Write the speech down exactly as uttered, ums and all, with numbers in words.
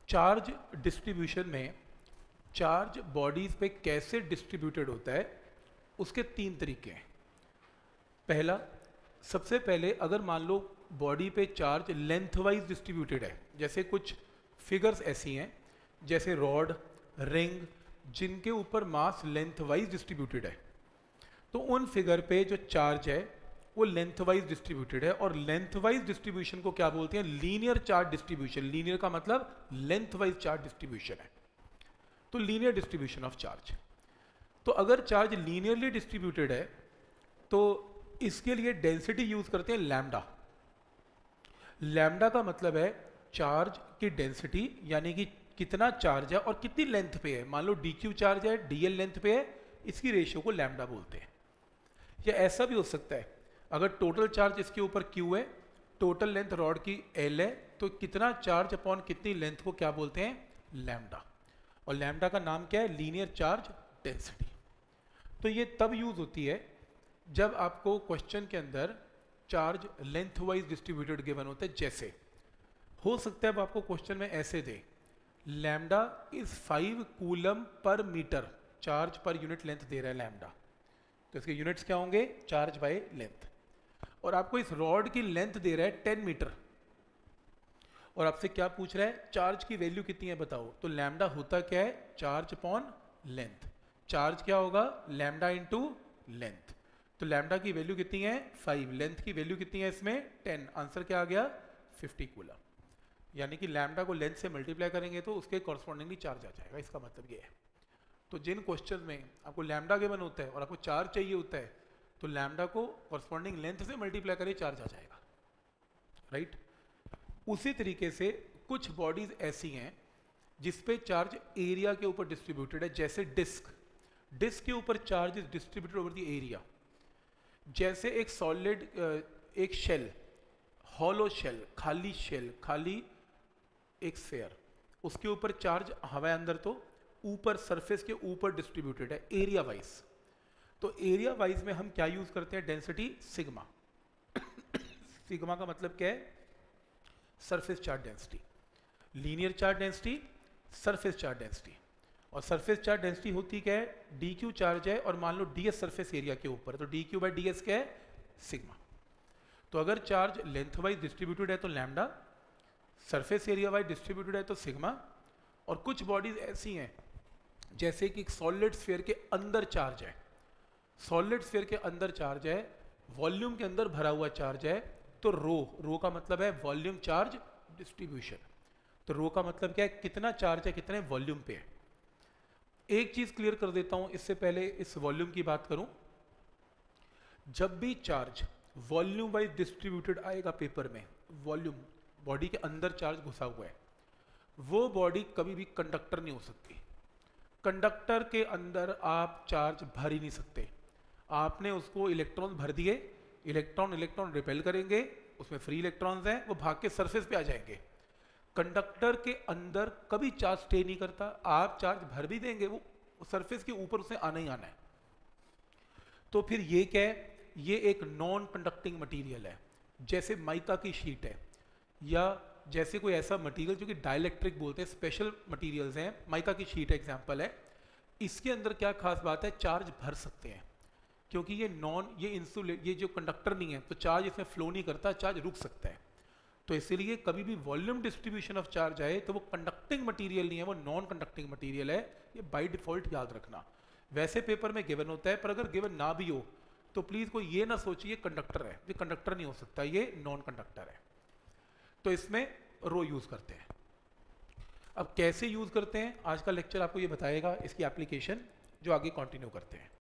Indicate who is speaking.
Speaker 1: Charge distribution में charge bodies पे कैसे डिस्ट्रीब्यूटेड होता है उसके तीन तरीके हैं। पहला, सबसे पहले अगर मान लो बॉडी पे चार्ज लेंथ वाइज डिस्ट्रीब्यूटेड है, जैसे कुछ फिगर्स ऐसी हैं जैसे रॉड, रिंग, जिनके ऊपर मास लेंथ वाइज डिस्ट्रीब्यूटेड है, तो उन फिगर पे जो चार्ज है वो लेंथ वाइज डिस्ट्रीब्यूटेड है। और लेंथ वाइज डिस्ट्रीब्यूशन को क्या बोलते हैं? Linear charge distribution. लीनियर का मतलब लेंथ वाइज चार्ज डिस्ट्रीब्यूशन है, तो लीनियर डिस्ट्रीब्यूशन ऑफ चार्ज। तो अगर चार्ज लीनियरली डिस्ट्रीब्यूटेड है तो इसके लिए डेंसिटी यूज करते हैं लैम्डा। लैम्डा का मतलब है चार्ज की डेंसिटी, यानी कि कितना चार्ज है और कितनी लेंथ पे है। मान लो डी क्यू चार्ज है, डी एल लेंथ पे है, इसकी रेशियो को लैम्डा बोलते हैं। या ऐसा भी हो सकता है, अगर टोटल चार्ज इसके ऊपर क्यू है, टोटल लेंथ रॉड की एल है, तो कितना चार्ज अपॉन कितनी लेंथ को क्या बोलते हैं? लैम्डा। और लैम्डा का नाम क्या है? Linear charge density. तो ये तब यूज होती है जब आपको क्वेश्चन के अंदर charge length wise distributed given होते हैं। जैसे हो सकता है अब आपको क्वेश्चन में ऐसे दे, lambda is five coulomb per metre, charge per unit length दे रहा है लैम्डा, तो इसके यूनिट्स क्या होंगे? Charge by length. और आपको इस रॉड की लेंथ दे रहा है टेन मीटर, और आपसे क्या पूछ रहा है? चार्ज की वैल्यू कितनी है बताओ। तो लैम्डा होता क्या है? Charge upon length. चार्ज क्या होगा? Lambda into length. तो लैम्डा की वैल्यू कितनी है? फाइव। लेंथ की वैल्यू कितनी है इसमें? टेन। आंसर क्या आ गया? Fifty coulomb. यानी कि लैम्डा को लेंथ से मल्टीप्लाई करेंगे तो उसके कॉरस्पॉन्डिंगली चार्ज आ जाएगा। इसका मतलब ये है। तो जिन क्वेश्चन में आपको लैम्डा गिवन होता है और आपको चार्ज चाहिए होता है, तो लैम्डा को कॉरस्पॉन्डिंग लेंथ से मल्टीप्लाई करिए, चार्ज आ जाएगा। राइट? उसी तरीके से कुछ बॉडीज ऐसी हैं जिसपे चार्ज एरिया के ऊपर डिस्ट्रीब्यूटेड है, जैसे डिस्क। डिस्क के ऊपर charge is distributed over the area. जैसे एक सॉलिड, एक शेल, हॉलो शेल, खाली शेल, खाली एक स्फीयर, उसके ऊपर चार्ज हवा अंदर तो ऊपर सरफेस के ऊपर डिस्ट्रीब्यूटेड है एरिया वाइज। तो एरिया वाइज में हम क्या यूज करते हैं? Density sigma. सिग्मा का मतलब क्या है? Surface charge density. Linear charge density, surface charge density. और सरफेस चार्ज डेंसिटी होती क्या है? डी क्यू चार्ज है और मान लो डी एस सरफेस एरिया के ऊपर, तो D Q by D S क्या है? सिग्मा। तो अगर चार्ज लेंथ वाइज डिस्ट्रीब्यूटेड है तो lambda, surface area wise distributed है तो सिग्मा। और कुछ बॉडीज ऐसी हैं जैसे कि सॉलिड स्फीयर के अंदर चार्ज है, सॉलिड स्फीयर के अंदर चार्ज है, वॉल्यूम के अंदर भरा हुआ चार्ज है, तो रो, रो का मतलब है वॉल्यूम चार्ज डिस्ट्रीब्यूशन। तो रो का मतलब क्या है? कितना चार्ज है कितने वॉल्यूम पे है। एक चीज क्लियर कर देता हूं इससे पहले इस वॉल्यूम की बात करूं। जब भी चार्ज वॉल्यूम वाइज डिस्ट्रीब्यूटेड आएगा पेपर में, वॉल्यूम बॉडी के अंदर चार्ज घुसा हुआ है, वो बॉडी कभी भी कंडक्टर नहीं हो सकती। कंडक्टर के अंदर आप चार्ज भर ही नहीं सकते। आपने उसको इलेक्ट्रॉन भर दिए, इलेक्ट्रॉन इलेक्ट्रॉन रिपेल करेंगे, उसमें फ्री इलेक्ट्रॉन्स हैं, वो भाग के सरफेस पे आ जाएंगे। कंडक्टर के अंदर कभी चार्ज स्टे नहीं करता। आप चार्ज भर भी देंगे, वो सरफेस के ऊपर उसे आना ही आना है। तो फिर ये क्या है? ये एक नॉन कंडक्टिंग मटेरियल है, जैसे माइका की शीट है, या जैसे कोई ऐसा मटेरियल जो कि डाइलेक्ट्रिक बोलते हैं, स्पेशल मटेरियल्स हैं। माइका की शीट एग्जांपल है। इसके अंदर क्या खास बात है? चार्ज भर सकते हैं, क्योंकि ये नॉन, ये इंसुलेट, ये जो कंडक्टर नहीं है, तो चार्ज इसमें फ्लो नहीं करता, चार्ज रुक सकता है। तो इसीलिए कभी भी वॉल्यूम डिस्ट्रीब्यूशन ऑफ चार्ज आए तो वो कंडक्टिंग मटेरियल नहीं है, वो नॉन कंडक्टिंग मटेरियल है। ये बाय डिफॉल्ट याद रखना। वैसे पेपर में गिवन होता है, पर अगर गिवन ना भी हो तो प्लीज कोई ये ना सोचिए कंडक्टर है, ये कंडक्टर नहीं हो सकता, ये नॉन कंडक्टर है। तो इसमें रो यूज करते हैं। अब कैसे यूज करते हैं आज का लेक्चर आपको ये बताएगा, इसकी एप्लीकेशन, जो आगे कंटिन्यू करते हैं।